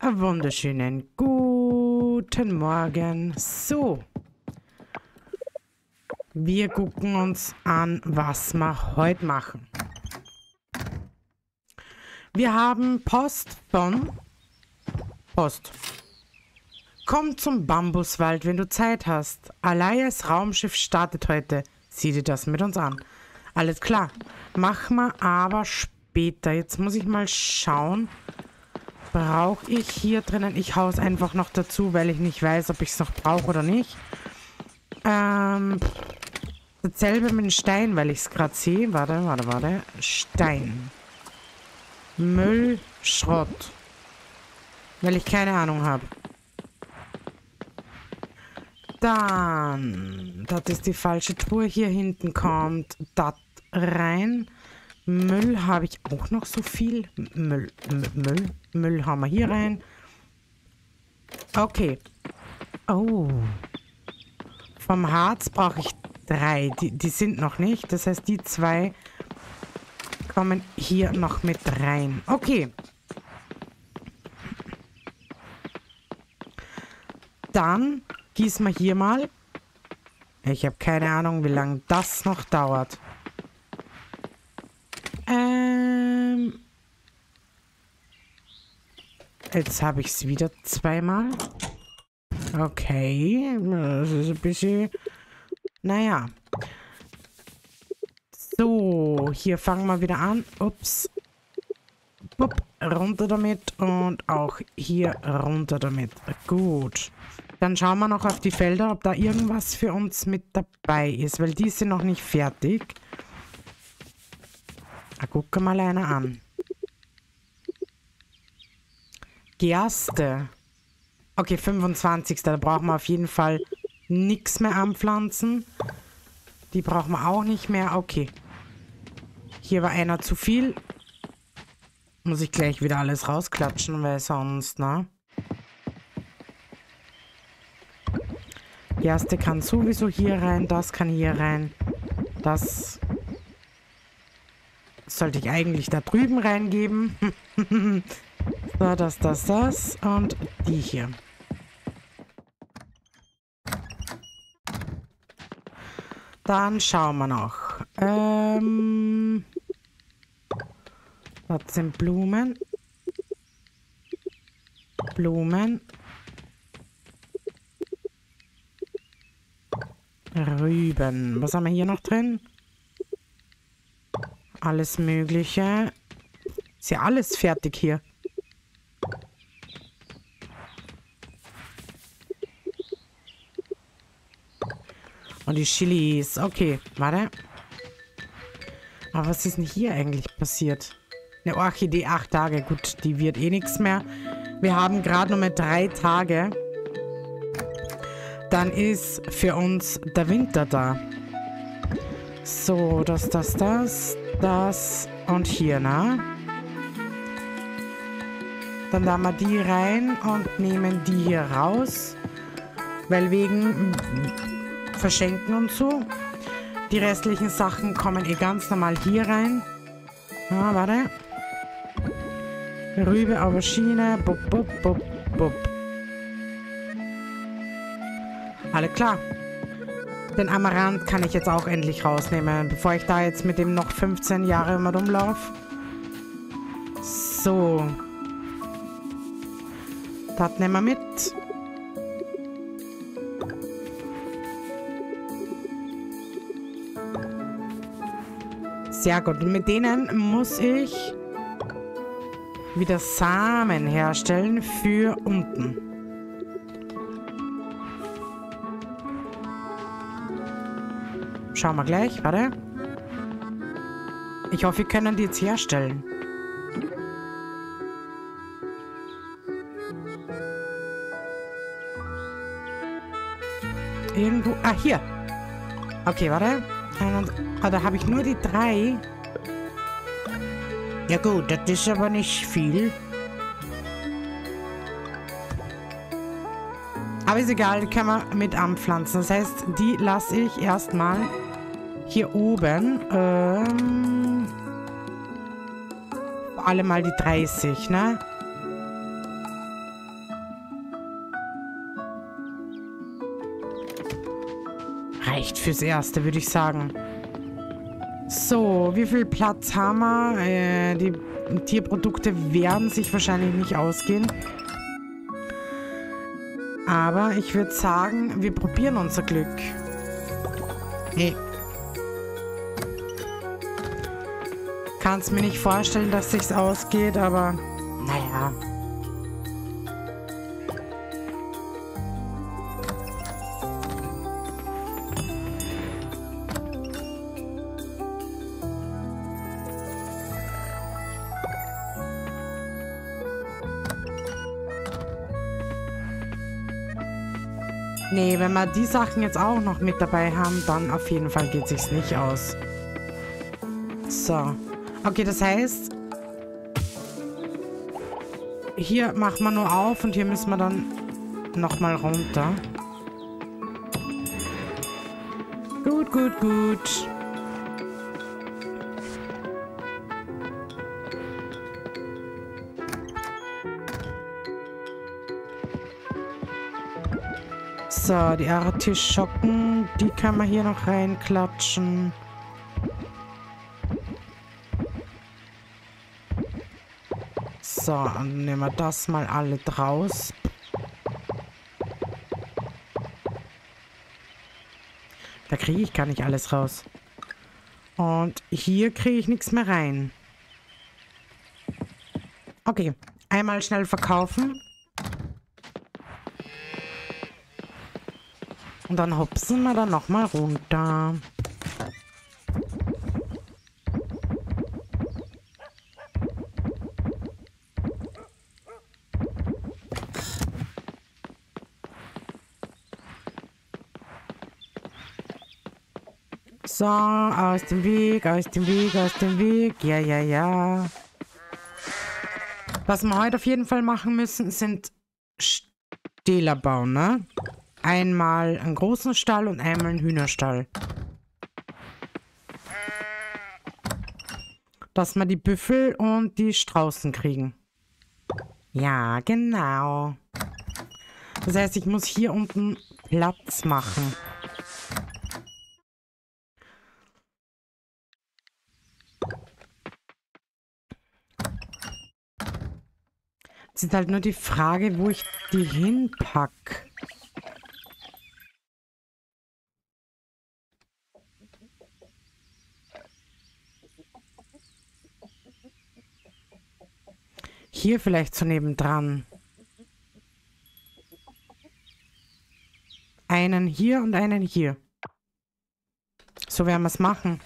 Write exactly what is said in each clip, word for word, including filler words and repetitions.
wunderschönen guten Morgen. So. Wir gucken uns an, was wir heute machen. Wir haben Post von Post. Komm zum Bambuswald, wenn du Zeit hast. Alaias Raumschiff startet heute. Sieh dir das mit uns an. Alles klar. Machen wir aber später. Jetzt muss ich mal schauen. Brauche ich hier drinnen? Ich hau es einfach noch dazu, weil ich nicht weiß, ob ich es noch brauche oder nicht. Ähm, dasselbe mit dem Stein, weil ich es gerade sehe. Warte, warte, warte. Stein. Müll, Schrott. Weil ich keine Ahnung habe. Dann, das ist die falsche Truhe. Hier hinten kommt das rein. Müll habe ich auch noch so viel. Müll, Müll, Müll haben wir hier rein. Okay. Oh. Vom Harz brauche ich drei. Die, die sind noch nicht. Das heißt, die zwei kommen hier noch mit rein. Okay. Dann gießen wir hier mal. Ich habe keine Ahnung, wie lange das noch dauert. Ähm. Jetzt habe ich es wieder zweimal. Okay. Das ist ein bisschen... Naja. So, hier fangen wir wieder an. Ups. Bup, runter damit. Und auch hier runter damit. Gut. Dann schauen wir noch auf die Felder, ob da irgendwas für uns mit dabei ist. Weil die sind noch nicht fertig. Ah, guck mal einer an. Gerste. Okay, fünfundzwanzigsten Da brauchen wir auf jeden Fall nichts mehr anpflanzen. Die brauchen wir auch nicht mehr. Okay. Hier war einer zu viel. Muss ich gleich wieder alles rausklatschen, weil sonst, ne? Gerste kann sowieso hier rein. Das kann hier rein. Das... sollte ich eigentlich da drüben reingeben. So, das, das, das. Und die hier. Dann schauen wir noch. Ähm, das sind Blumen. Blumen. Rüben. Was haben wir hier noch drin? Alles Mögliche. Ist ja alles fertig hier. Und die Chilis. Okay, warte. Aber was ist denn hier eigentlich passiert? Eine Orchidee, acht Tage. Gut, die wird eh nichts mehr. Wir haben gerade noch mal drei Tage. Dann ist für uns der Winter da. So, das, das, das. Das und hier, ne? Dann laden wir die rein und nehmen die hier raus. Weil wegen Verschenken und so. Die restlichen Sachen kommen eh ganz normal hier rein. Ja, warte. Rübe, Aubergine. Bup, bup, bup, bup. Alle klar. Den Amaranth kann ich jetzt auch endlich rausnehmen, bevor ich da jetzt mit dem noch fünfzehn Jahre immer rumlaufe. So. Das nehmen wir mit. Sehr gut. Und mit denen muss ich wieder Samen herstellen für unten. Schauen wir gleich. Warte. Ich hoffe, wir können die jetzt herstellen. Irgendwo... Ah, hier. Okay, warte. Ah, da habe ich nur die drei. Ja gut, das ist aber nicht viel. Aber ist egal, die kann man mit anpflanzen. Das heißt, die lasse ich erstmal hier oben. Ähm, alle mal die dreißig, ne? reicht fürs Erste, würde ich sagen. So, wie viel Platz haben wir? Äh, die Tierprodukte werden sich wahrscheinlich nicht ausgehen. Aber ich würde sagen, wir probieren unser Glück. Hey. Kann's mir nicht vorstellen, dass sich's ausgeht, aber naja. Nee, wenn wir die Sachen jetzt auch noch mit dabei haben, dann auf jeden Fall geht sich's nicht aus. So. Okay, das heißt, hier machen wir nur auf und hier müssen wir dann nochmal runter. Gut, gut, gut. So, die Artischocken, die kann man hier noch reinklatschen. So, dann nehmen wir das mal alle draus. Da kriege ich gar nicht alles raus. Und hier kriege ich nichts mehr rein. Okay, einmal schnell verkaufen. Und dann hopsen wir dann nochmal runter. So, aus dem Weg, aus dem Weg, aus dem Weg. Ja, ja, ja. Was wir heute auf jeden Fall machen müssen, sind Ställer bauen, ne? Einmal einen großen Stall und einmal einen Hühnerstall. Dass wir die Büffel und die Straußen kriegen. Ja, genau. Das heißt, ich muss hier unten Platz machen. Es ist halt nur die Frage, wo ich die hinpack. Hier vielleicht so nebendran. Einen hier und einen hier. So werden wir es machen.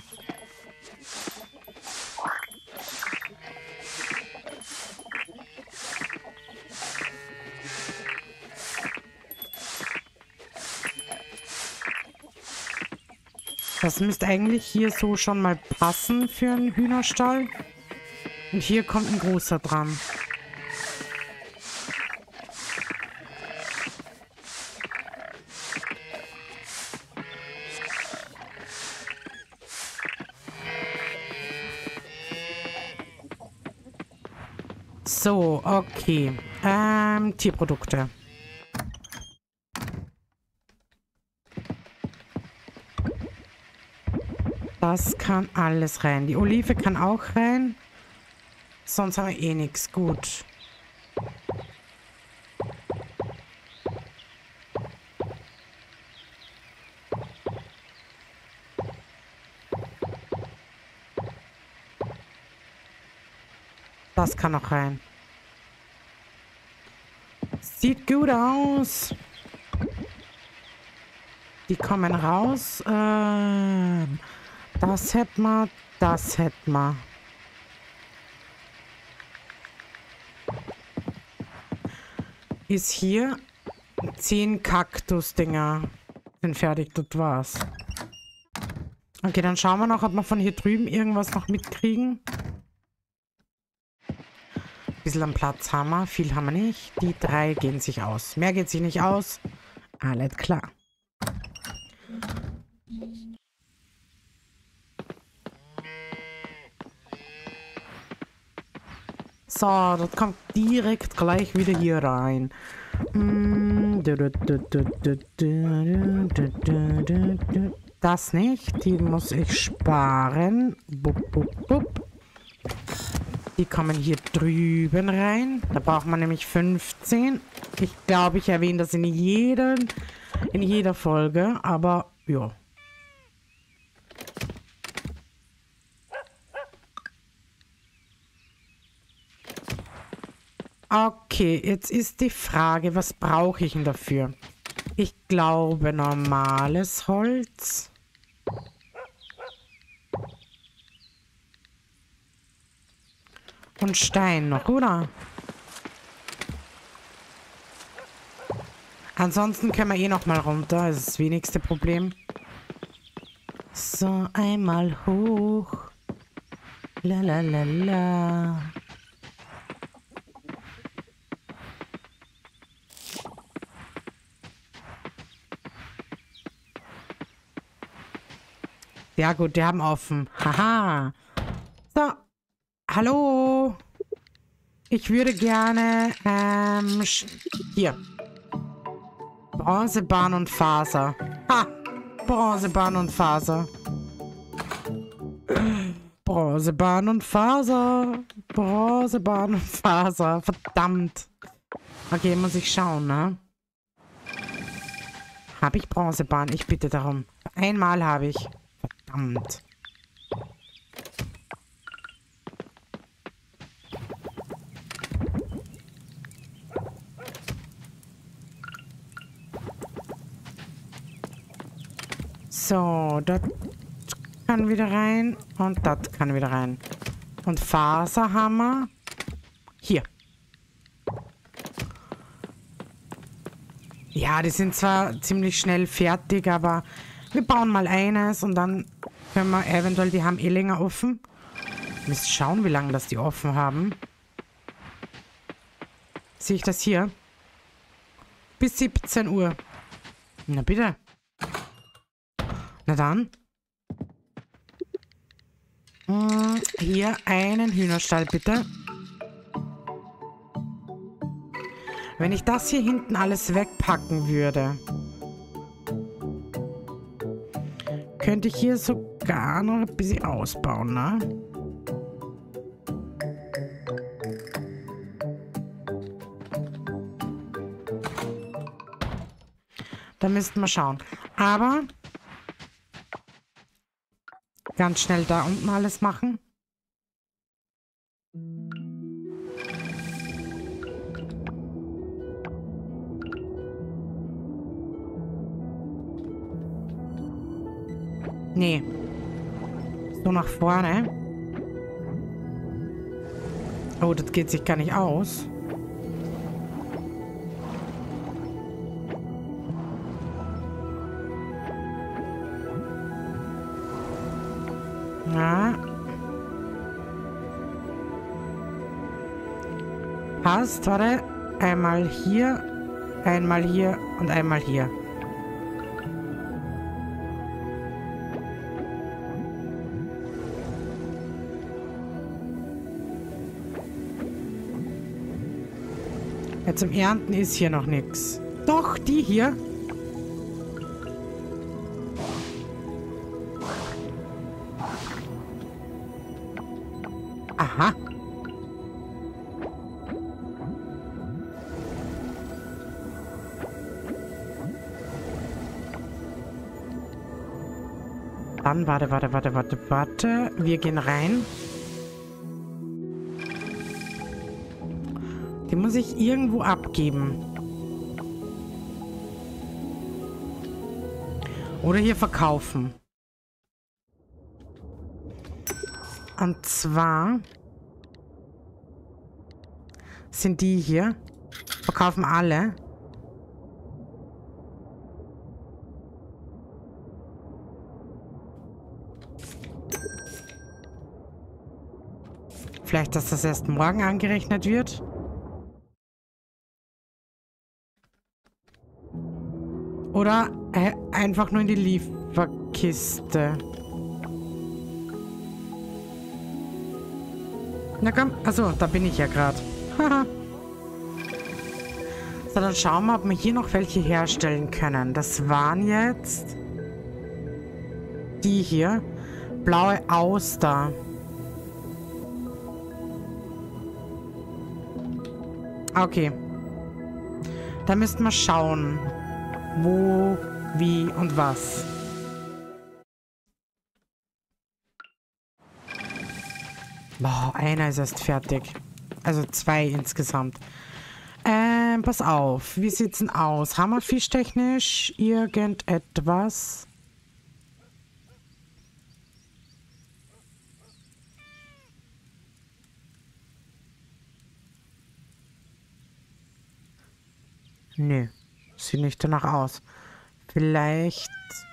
Das müsste eigentlich hier so schon mal passen für einen Hühnerstall. Und hier kommt ein großer dran. So, okay. Ähm, Tierprodukte. Das kann alles rein. Die Olive kann auch rein. Sonst haben wir eh nichts. Gut. Das kann auch rein. Sieht gut aus. Die kommen raus. Ähm, das hätten wir. Das hätten wir. Ist hier zehn Kaktus-Dinger sind fertig. Das war's. Okay, dann schauen wir noch, ob wir von hier drüben irgendwas noch mitkriegen. Ein bisschen am Platz haben wir. Viel haben wir nicht. Die drei gehen sich aus. Mehr geht sich nicht aus. Alles klar. So, das kommt direkt gleich wieder hier rein. Das nicht. Die muss ich sparen. Bup, bup, bup. Die kommen hier drüben rein. Da braucht man nämlich fünfzehn. Ich glaube, ich erwähne das in jedem, in jeder Folge. Aber, ja. Okay, jetzt ist die Frage, was brauche ich denn dafür? Ich glaube, normales Holz. Und Stein noch, oder? Ansonsten können wir eh noch mal runter. Das ist das wenigste Problem. So, einmal hoch. La la la la. Ja gut, die haben offen. Haha. So. Hallo. Ich würde gerne, ähm, hier. Bronzebahn und Faser. Ha. Bronzebahn und Faser. Bronzebahn und Faser. Bronzebahn und Faser. Verdammt. Okay, muss ich schauen, ne? Habe ich Bronzebahn? Ich bitte darum. Einmal habe ich. Verdammt. So, das kann wieder rein und das kann wieder rein. Und Faserhammer. Hier. Ja, die sind zwar ziemlich schnell fertig, aber wir bauen mal eines und dann können wir eventuell, die haben eh länger offen. Wir müssen schauen, wie lange das die offen haben. Sehe ich das hier? Bis siebzehn Uhr. Na bitte. Na dann. Hm, hier einen Hühnerstall, bitte. Wenn ich das hier hinten alles wegpacken würde, könnte ich hier sogar noch ein bisschen ausbauen, ne? Da müssten wir schauen. Aber ganz schnell da unten alles machen. Nee. So nach vorne. Oh, das geht sich gar nicht aus. Na. Passt, warte. Einmal hier, einmal hier und einmal hier. Ja, zum Ernten ist hier noch nichts. Doch, die hier. Aha. Dann, warte, warte, warte, warte, warte. Wir gehen rein. Die muss ich irgendwo abgeben. Oder hier verkaufen. Und zwar sind die hier. Verkaufen alle. Vielleicht, dass das erst morgen angerechnet wird. Oder äh, einfach nur in die Lieferkiste. Na komm. Achso, da bin ich ja gerade. Haha. So, dann schauen wir, ob wir hier noch welche herstellen können. Das waren jetzt die hier. Blaue Auster. Okay. Da müssten wir schauen, wo, wie und was. Boah, einer ist erst fertig. Also zwei insgesamt. Ähm, pass auf. Wie sieht's denn aus? Haben wir fischtechnisch irgendetwas? Nö. Sieht nicht danach aus. Vielleicht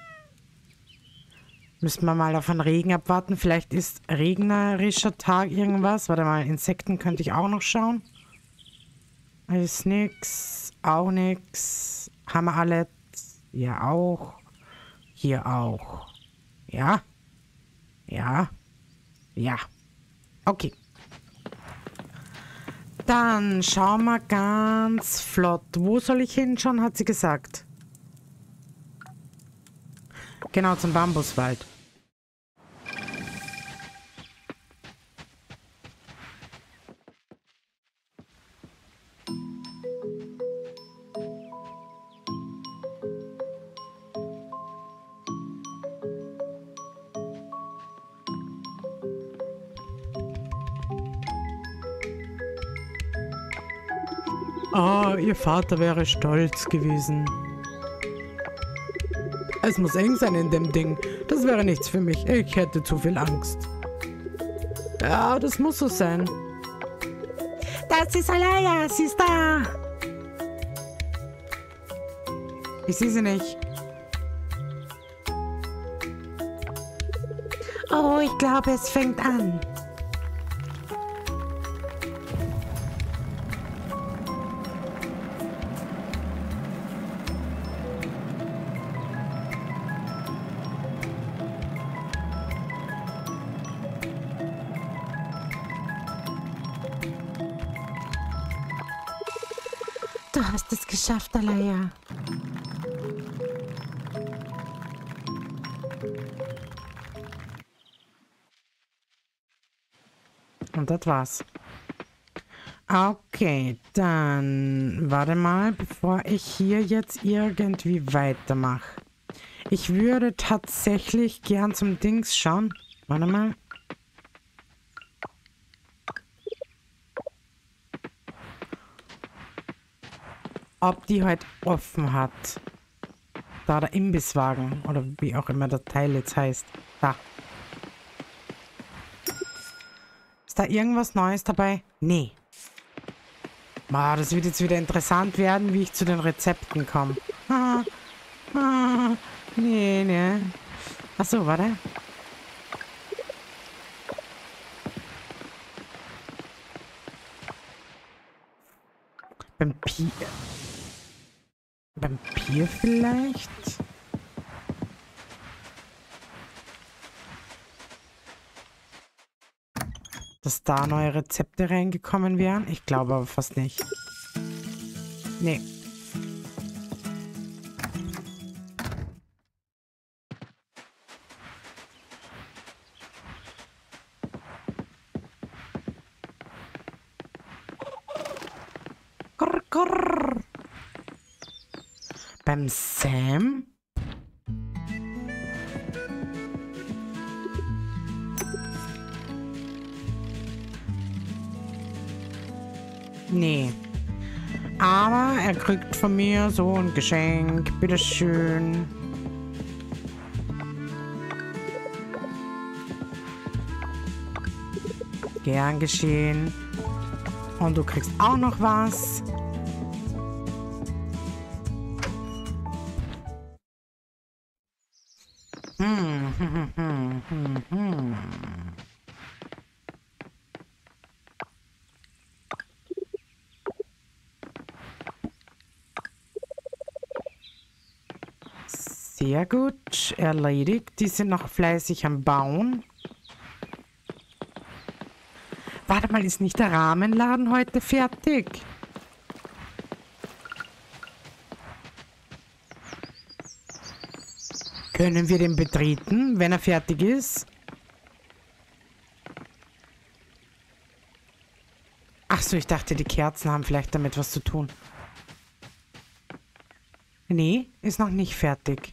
müssen wir mal auf den Regen abwarten. Vielleicht ist regnerischer Tag irgendwas. Warte mal, Insekten könnte ich auch noch schauen. Ist nix. Auch nix. Haben wir alle. Ja, auch. Hier auch. Ja. Ja. Ja. Okay. Dann schauen wir ganz flott. Wo soll ich hinschauen, hat sie gesagt. Genau, zum Bambuswald. Ah, ihr Vater wäre stolz gewesen. Es muss eng sein in dem Ding. Das wäre nichts für mich. Ich hätte zu viel Angst. Ja, das muss so sein. Das ist Alaya. Sie ist da. Ich sehe sie nicht. Oh, ich glaube, es fängt an. Du hast es geschafft, Alaya. Und das war's. Okay, dann warte mal, bevor ich hier jetzt irgendwie weitermache. Ich würde tatsächlich gern zum Dings schauen. Warte mal. Ob die heute offen hat. Da der Imbisswagen. Oder wie auch immer der Teil jetzt heißt. Da. Ist da irgendwas Neues dabei? Nee. Boah, das wird jetzt wieder interessant werden, wie ich zu den Rezepten komme. Ah, ah, nee, nee. Achso, warte. Vampir. Vampir vielleicht? Dass da neue Rezepte reingekommen wären? Ich glaube aber fast nicht. Nee. Grr, grr. Beim Sam? Nee. Aber er kriegt von mir so ein Geschenk. Bitteschön. Gern geschehen. Und du kriegst auch noch was. Hm, hm, hm, hm, hm. Sehr gut, erledigt. Die sind noch fleißig am Bauen. Warte mal, ist nicht der Rahmenladen heute fertig? Können wir den betreten, wenn er fertig ist? Ach so, ich dachte, die Kerzen haben vielleicht damit was zu tun. Nee, ist noch nicht fertig.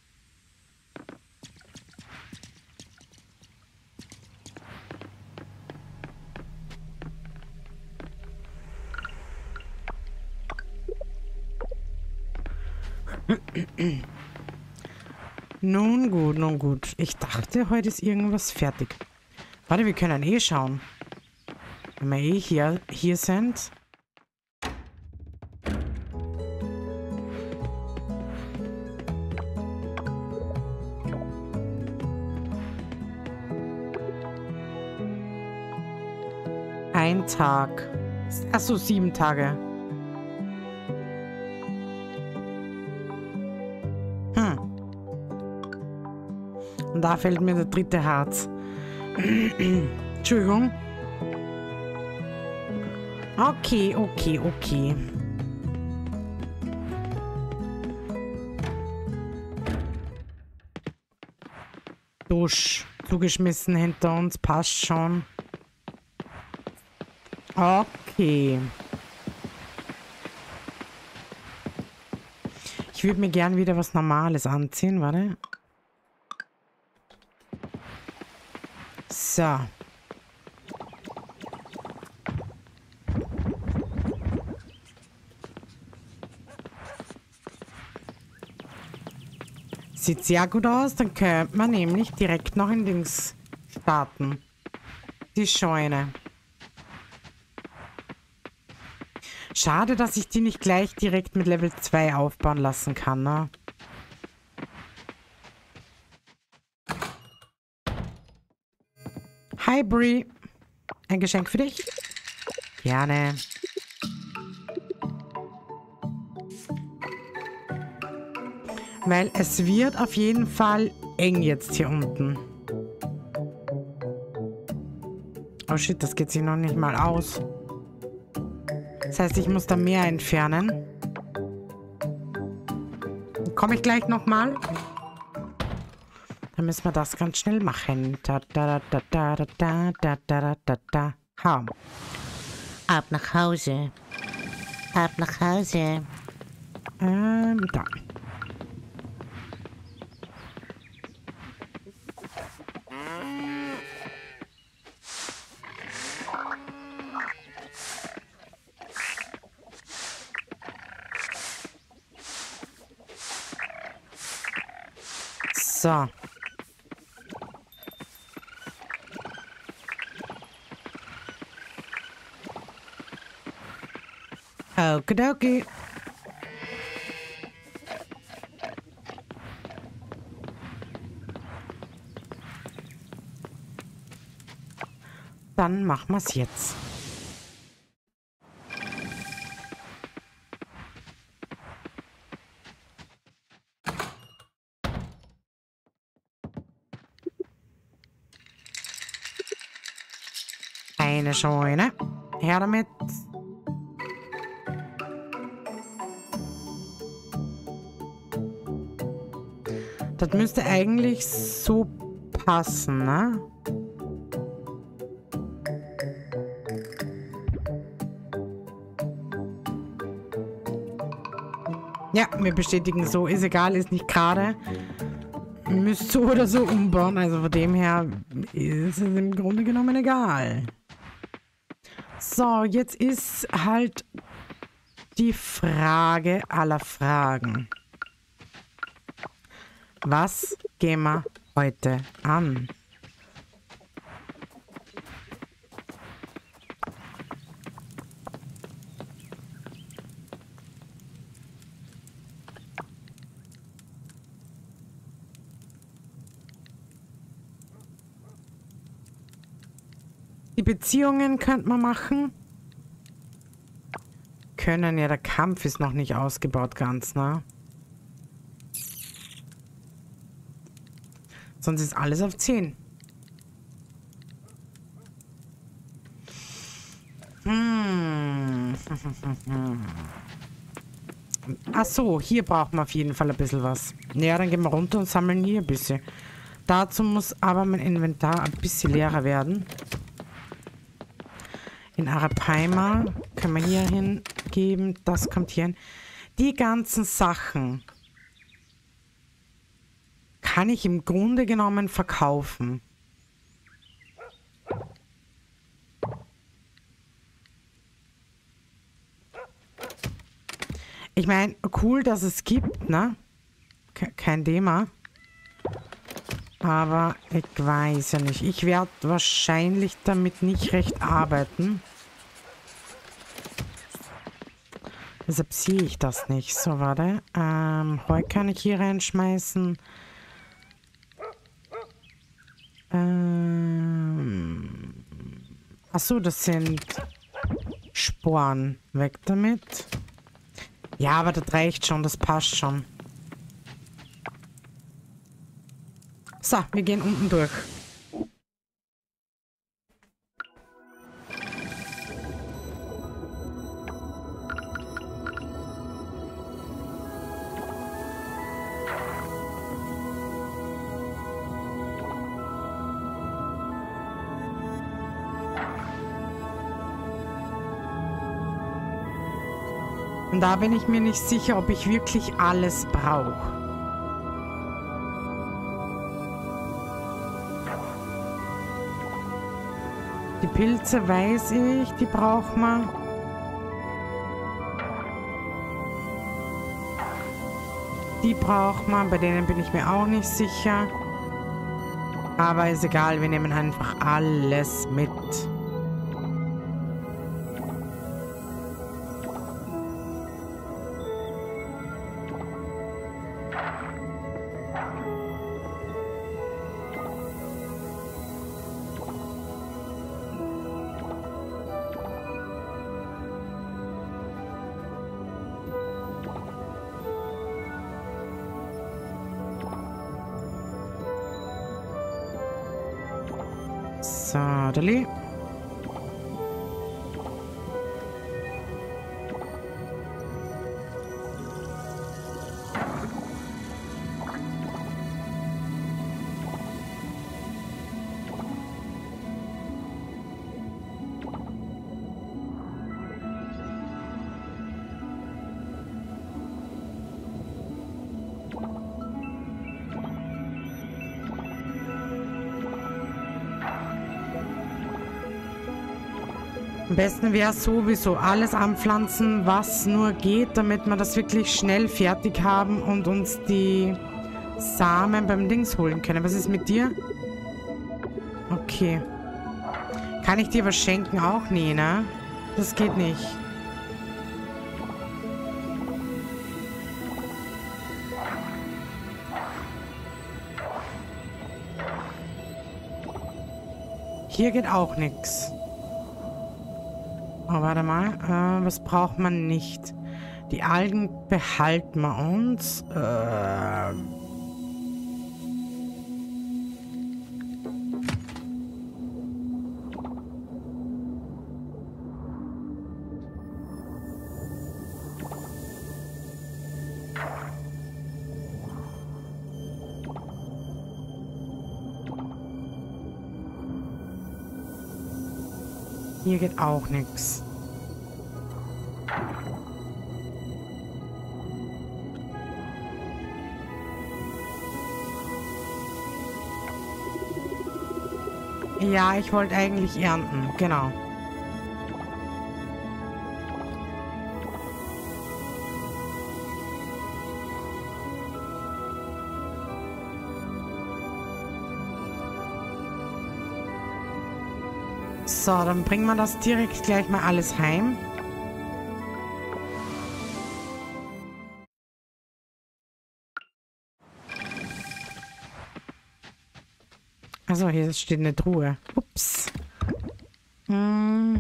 Nun gut, nun gut. Ich dachte, heute ist irgendwas fertig. Warte, wir können eh schauen. Wenn wir eh hier, hier sind. Ein Tag. Achso, sieben Tage. Hm. Und da fällt mir der dritte Harz. Entschuldigung. Okay, okay, okay. Dusch. Zugeschmissen hinter uns. Passt schon. Okay. Ich würde mir gern wieder was Normales anziehen. Warte. So. Sieht sehr gut aus. Dann könnte man nämlich direkt noch in Dings starten. Die Scheune. Schade, dass ich die nicht gleich direkt mit Level zwei aufbauen lassen kann, ne? Hi, Brie. Ein Geschenk für dich? Gerne. Weil es wird auf jeden Fall eng jetzt hier unten. Oh shit, das geht sich noch nicht mal aus. Das heißt, ich muss da mehr entfernen. Komme ich gleich nochmal? Dann müssen wir das ganz schnell machen. Da, da, da, da, da, da, da, da, da, da. Ha. Ab nach Hause. Ab nach Hause. Ähm, da. So. Okidoki. Dann machen wir es jetzt. Eine Scheune. Her damit. Das müsste eigentlich so passen, ne? Ja, wir bestätigen so. Ist egal, ist nicht gerade. Müsst so oder so umbauen. Also von dem her ist es im Grunde genommen egal. So, jetzt ist halt die Frage aller Fragen. Was gehen wir heute an? Die Beziehungen könnte man machen. Können, ja, der Kampf ist noch nicht ausgebaut ganz, ne? Sonst ist alles auf zehn. Ach so, hier brauchen wir auf jeden Fall ein bisschen was. Ja, dann gehen wir runter und sammeln hier ein bisschen. Dazu muss aber mein Inventar ein bisschen leerer werden. In Arapaima können wir hier hingeben. Das kommt hier hin. Die ganzen Sachen kann ich im Grunde genommen verkaufen. Ich meine, cool, dass es gibt, ne? Ke- Kein Thema. Aber ich weiß ja nicht. Ich werde wahrscheinlich damit nicht recht arbeiten. Deshalb sehe ich das nicht. So, warte. Ähm, Heu kann ich hier reinschmeißen. Ähm. Achso, das sind Sporen. Weg damit. Ja, aber das reicht schon. Das passt schon. So, wir gehen unten durch. Und da bin ich mir nicht sicher, ob ich wirklich alles brauche. Die Pilze weiß ich, die braucht man. Die braucht man, bei denen bin ich mir auch nicht sicher. Aber ist egal, wir nehmen einfach alles mit. So, Dali. Am besten wäre sowieso alles anpflanzen, was nur geht, damit wir das wirklich schnell fertig haben und uns die Samen beim Dings holen können. Was ist mit dir? Okay. Kann ich dir was schenken? Auch nie, ne? Das geht nicht. Hier geht auch nichts. Oh, warte mal. Äh, was braucht man nicht? Die Algen behalten wir uns. Äh... Hier geht auch nichts. Ja, ich wollte eigentlich ernten, genau. So, dann bringen wir das direkt gleich mal alles heim. Also hier steht eine Truhe. Ups. Hm.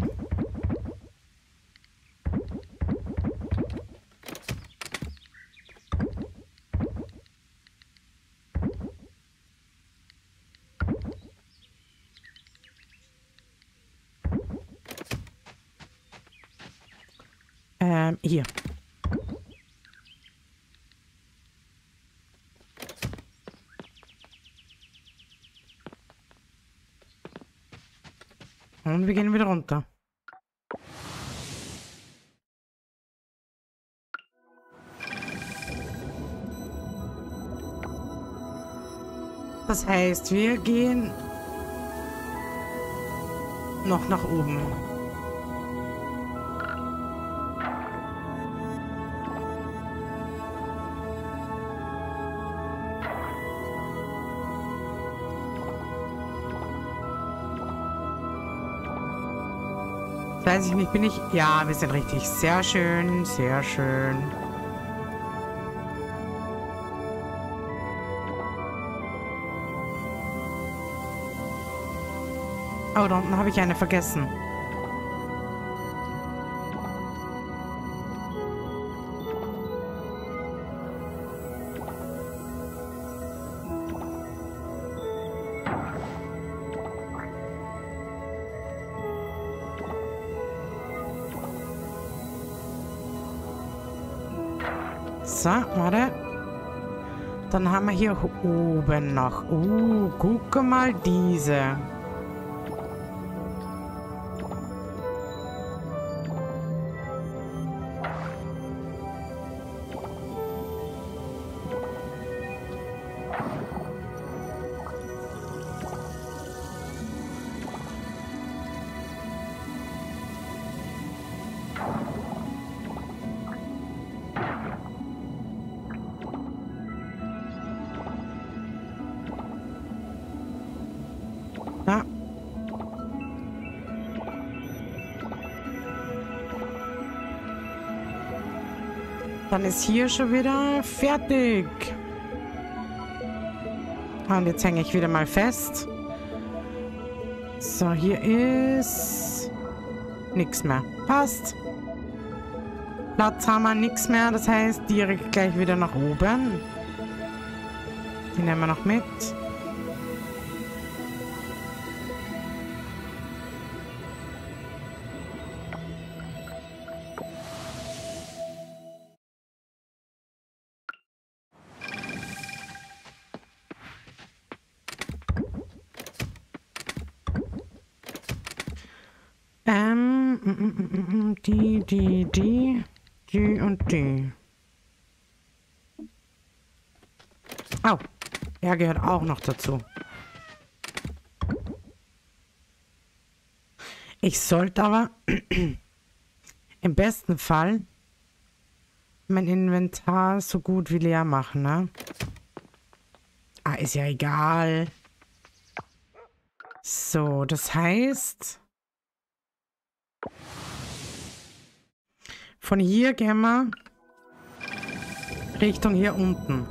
Ähm, hier. Und wir gehen wieder runter. Das heißt, wir gehen noch nach oben. Weiß ich nicht, bin ich... Ja, wir sind richtig. Sehr schön, sehr schön. Oh, da unten habe ich eine vergessen. So, warte. Dann haben wir hier oben noch. Uh, guck mal diese. Ja. Dann ist hier schon wieder fertig. Und jetzt hänge ich wieder mal fest. So, hier ist nichts mehr. Passt. Platz haben wir nichts mehr. Das heißt, direkt gleich wieder nach oben. Die nehmen wir noch mit. Ähm, mm, mm, mm, mm, die, die, die, die und die. Oh, er gehört auch noch dazu. Ich sollte aber im besten Fall mein Inventar so gut wie leer machen, ne? Ah, ist ja egal. So, das heißt... Von hier gehen wir Richtung hier unten.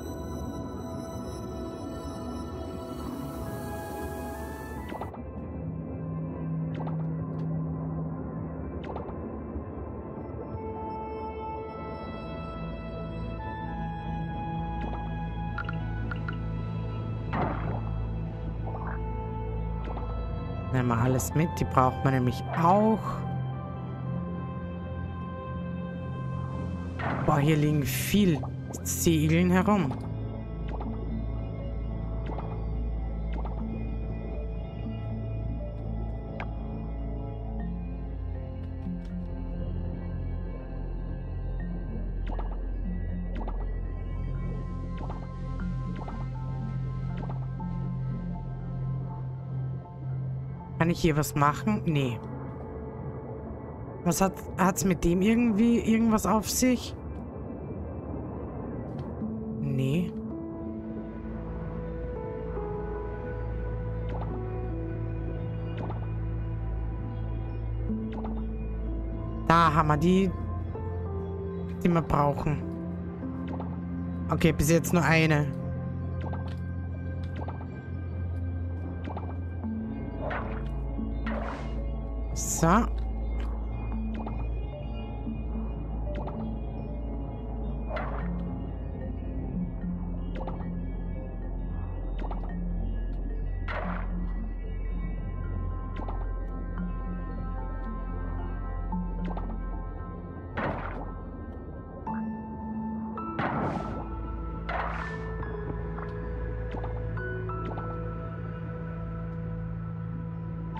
Nehmen wir alles mit, die braucht man nämlich auch. Boah, hier liegen viel Segeln herum. Kann ich hier was machen? Nee. Was hat hat's mit dem irgendwie irgendwas auf sich? Nee. Da haben wir die, die wir brauchen. Okay, bis jetzt nur eine. So.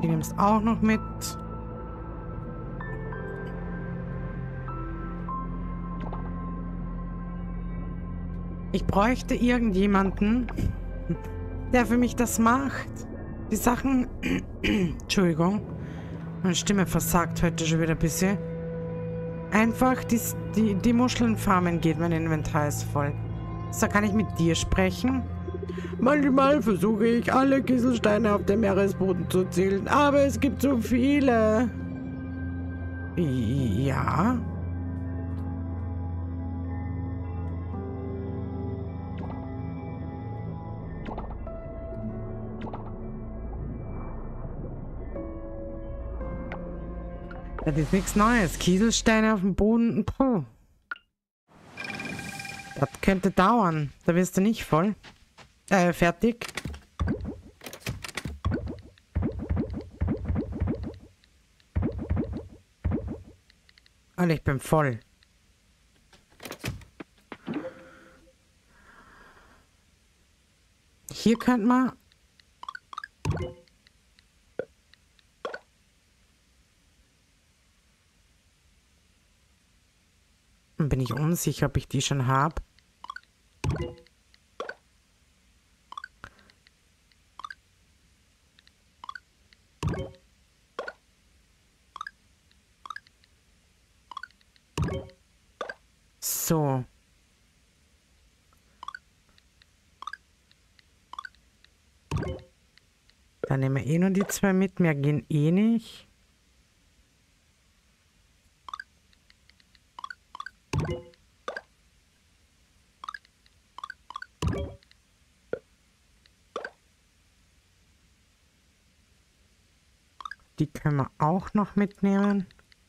Die nimmst auch noch mit. Ich bräuchte irgendjemanden, der für mich das macht. Die Sachen... Entschuldigung. Meine Stimme versagt heute schon wieder ein bisschen. Einfach die, die, die Muscheln farmen geht, mein Inventar ist voll. So, kann ich mit dir sprechen? Manchmal versuche ich, alle Kieselsteine auf dem Meeresboden zu zählen, aber es gibt so viele. Ja. Das ist nichts Neues. Kieselsteine auf dem Boden. Puh. Das könnte dauern. Da wirst du nicht voll. Äh, fertig. Und ich bin voll. Hier könnte man... Bin ich unsicher, ob ich die schon habe. So. Dann nehmen wir eh nur die zwei mit. Mehr gehen eh nicht. Die können wir auch noch mitnehmen.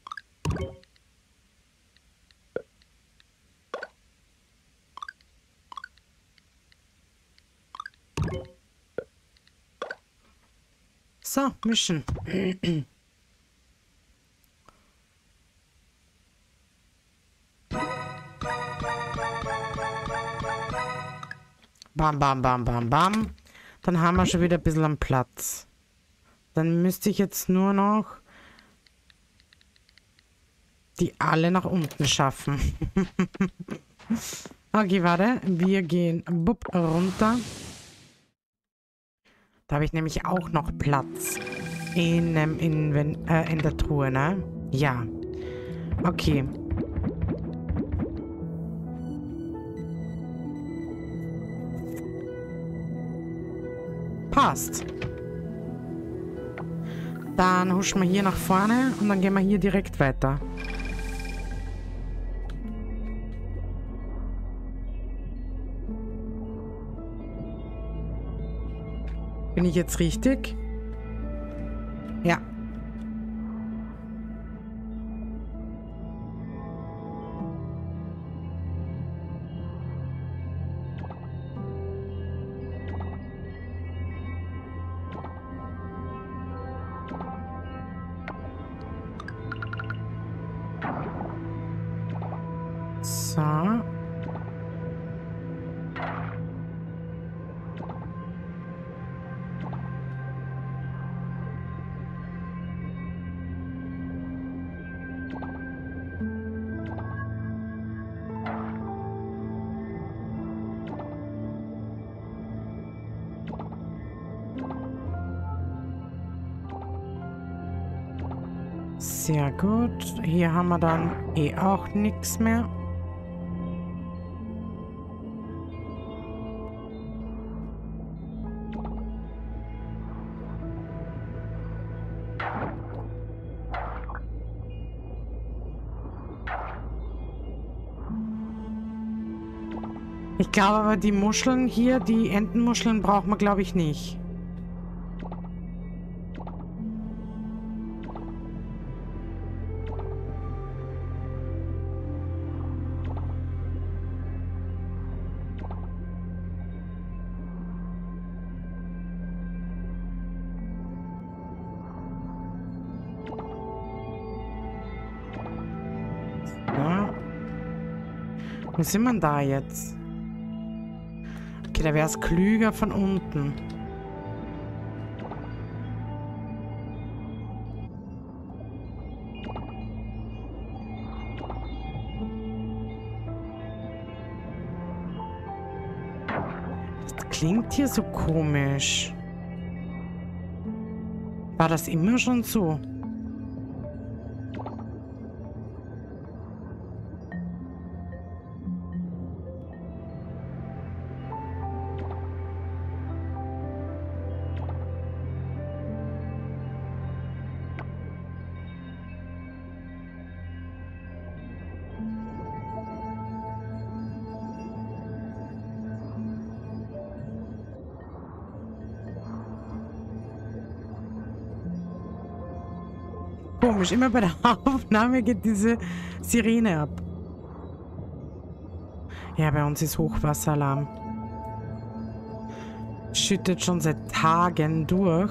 So, mischen. Bam, bam, bam, bam, bam. Dann haben wir schon wieder ein bisschen am Platz. Dann müsste ich jetzt nur noch die alle nach unten schaffen. Okay, warte. Wir gehen bupp, runter. Da habe ich nämlich auch noch Platz. In, ähm, in, wenn, äh, in der Truhe, ne? Ja. Okay. Passt. Dann huschen wir hier nach vorne und dann gehen wir hier direkt weiter. Bin ich jetzt richtig? Ja. So. Sehr gut. Hier haben wir dann eh auch nichts mehr. Ich glaube aber, die Muscheln hier, die Entenmuscheln, braucht man, glaube ich, nicht. Ja. Wo sind wir da jetzt? Okay, da wäre es klüger von unten. klingt hier so komisch. War das immer schon so? Komisch, immer bei der Aufnahme geht diese Sirene ab. Ja, bei uns ist Hochwasseralarm. Schüttet schon seit Tagen durch.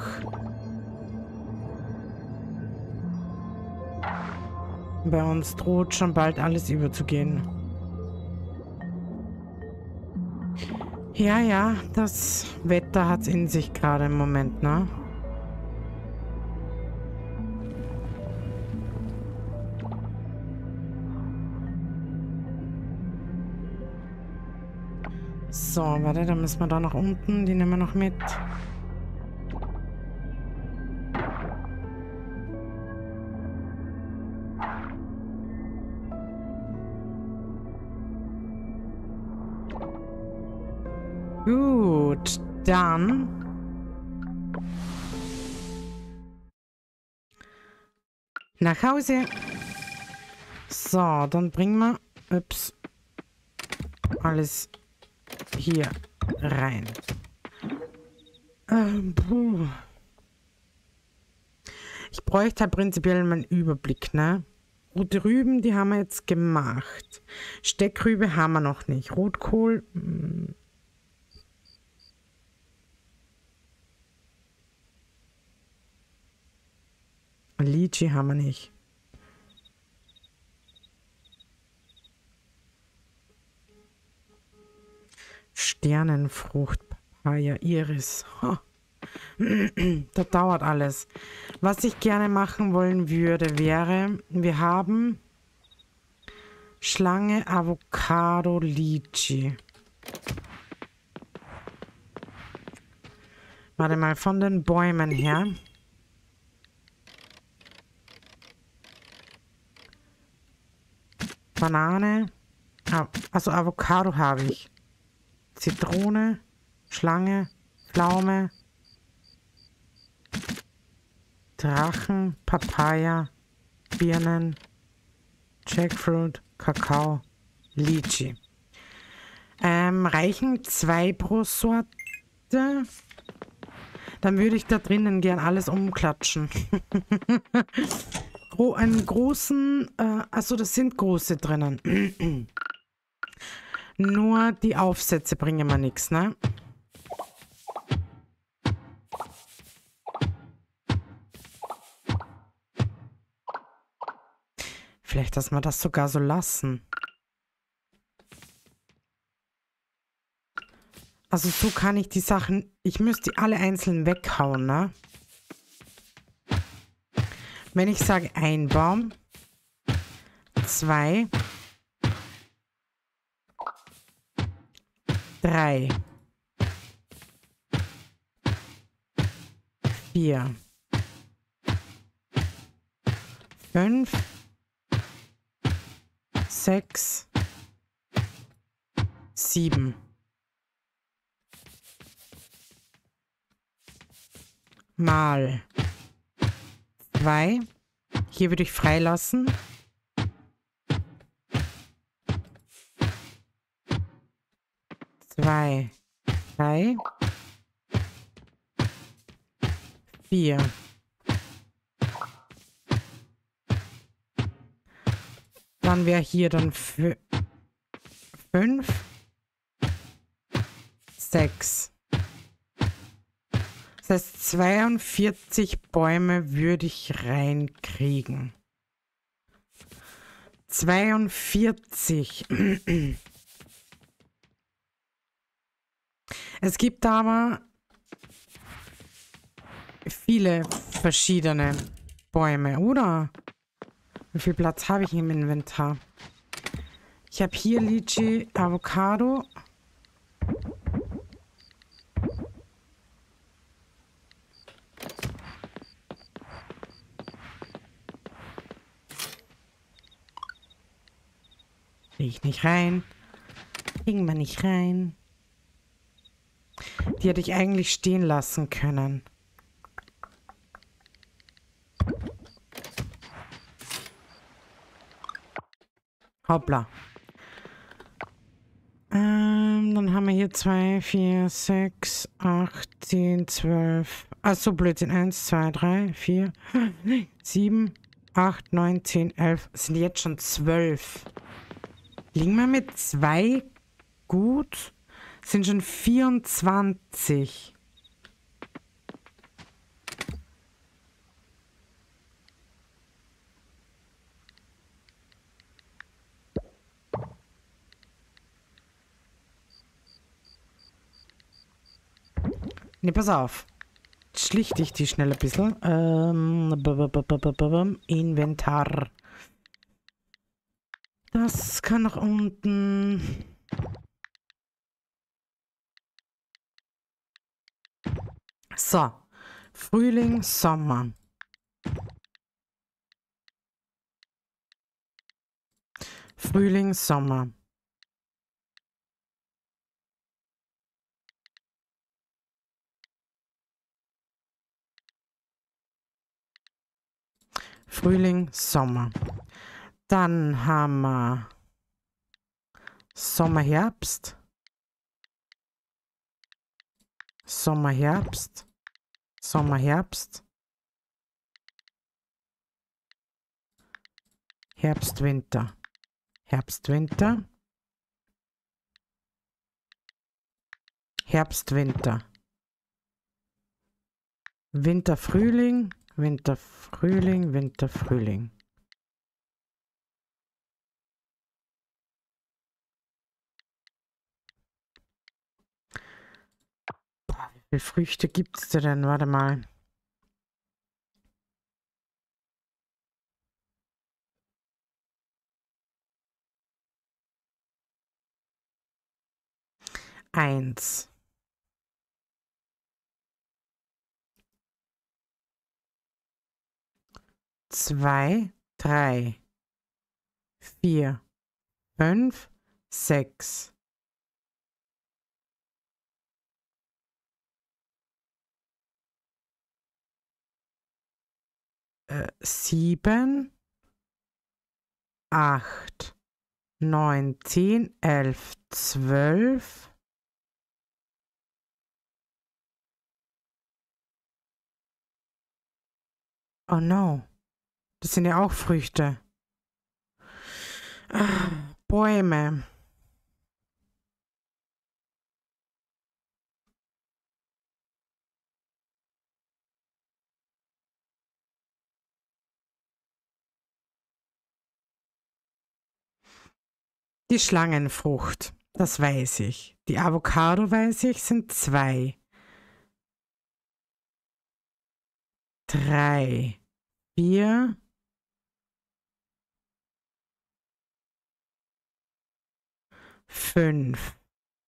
Bei uns droht schon bald alles überzugehen. Ja, ja, das Wetter hat's in sich gerade im Moment, ne? So, warte, dann müssen wir da nach unten. Die nehmen wir noch mit. Gut, dann nach Hause. So, dann bringen wir ups, alles hier rein. Ähm, puh. Ich bräuchte halt prinzipiell mal einen Überblick, ne? Rote Rüben, die haben wir jetzt gemacht. Steckrübe haben wir noch nicht. Rotkohl. Mh. Lychee haben wir nicht. Sternenfrucht, Papaya, Iris. Oh. Das dauert alles. Was ich gerne machen wollen würde, wäre, wir haben Schlange, Avocado, Lychee. Warte mal, von den Bäumen her. Banane. Also Avocado habe ich. Zitrone, Schlange, Pflaume, Drachen, Papaya, Birnen, Jackfruit, Kakao, Lychee. Ähm, reichen zwei pro Sorte? Dann würde ich da drinnen gern alles umklatschen. Gro einen großen, äh, also das sind große drinnen. Nur die Aufsätze bringen mir nichts, ne? Vielleicht, dass wir das sogar so lassen. Also so kann ich die Sachen... Ich müsste die alle einzeln weghauen, ne? Wenn ich sage ein Baum, zwei, drei, vier, fünf, sechs, sieben. Mal zwei. Hier würde ich freilassen. Zwei, drei, vier. Dann wäre hier dann fünf, sechs. Das heißt, zweiundvierzig Bäume würde ich reinkriegen. zweiundvierzig. Es gibt aber viele verschiedene Bäume, oder? Wie viel Platz habe ich im Inventar? Ich habe hier Lychee, Avocado. Krieg ich nicht rein. Kriegen wir nicht rein. Die hätte ich eigentlich stehen lassen können. Hoppla. Ähm, dann haben wir hier zwei, vier, sechs, acht, zehn, zwölf. Achso, Blödsinn. eins, zwei, drei, vier, sieben, acht, neun, zehn, elf. Sind jetzt schon zwölf. Liegen wir mit zwei gut? Sind schon vierundzwanzig. Ne, pass auf. Schlichte ich die schnell ein bisschen. Ähm, Inventar. Das kann nach unten. So. Frühling, Sommer. Frühling, Sommer. Frühling, Sommer. Dann haben wir Sommer, Herbst. Sommer, Herbst. Sommer, Herbst. Herbst, Winter. Herbst, Winter. Herbst, Winter. Winter, Frühling. Winter, Frühling, Winter, Frühling. Boah, wie viele Früchte gibt es denn? Warte mal. Eins. Zwei, drei, vier, fünf, sechs. Äh, sieben, acht, neun, zehn, elf, zwölf. Oh no. Das sind ja auch Früchte. Ah, Bäume. Die Schlangenfrucht, das weiß ich. Die Avocado weiß ich, sind zwei. Drei. Vier. Fünf.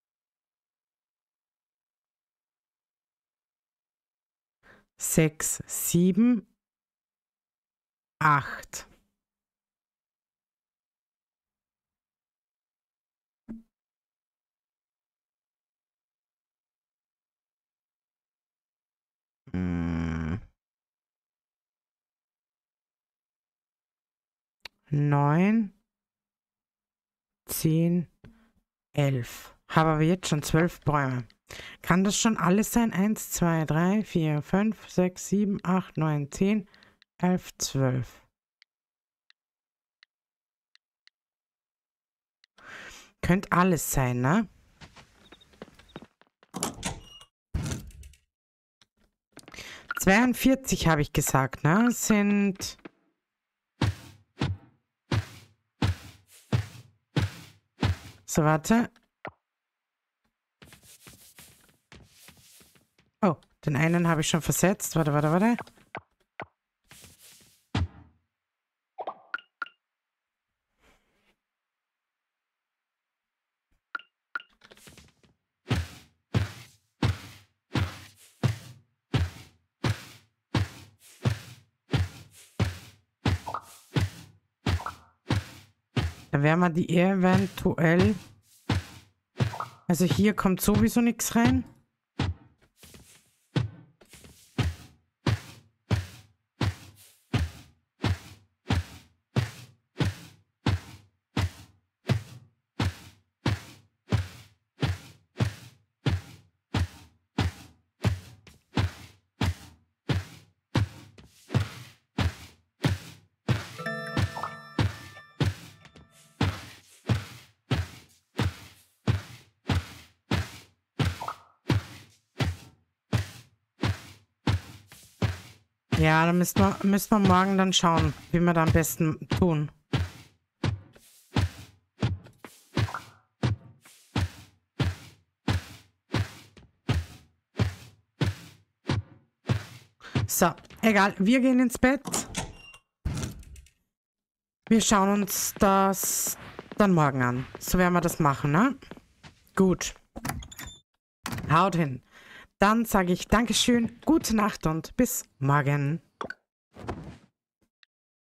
Sechs. Sieben. Acht. Hm. Neun. Zehn. Elf. Habe aber jetzt schon zwölf Bäume. Kann das schon alles sein? Eins, zwei, drei, vier, fünf, sechs, sieben, acht, neun, zehn, elf, zwölf. Könnte alles sein, ne? zweiundvierzig habe ich gesagt, ne? Sind... So, warte. Oh, den einen habe ich schon versetzt. Warte, warte, warte. Dann werden wir die eventuell... Also hier kommt sowieso nichts rein. Ja, dann müssen wir, müssen wir morgen dann schauen, wie wir da am besten tun. So, egal. Wir gehen ins Bett. Wir schauen uns das dann morgen an. So werden wir das machen, ne? Gut. Haut hin. Dann sage ich Dankeschön, gute Nacht und bis morgen.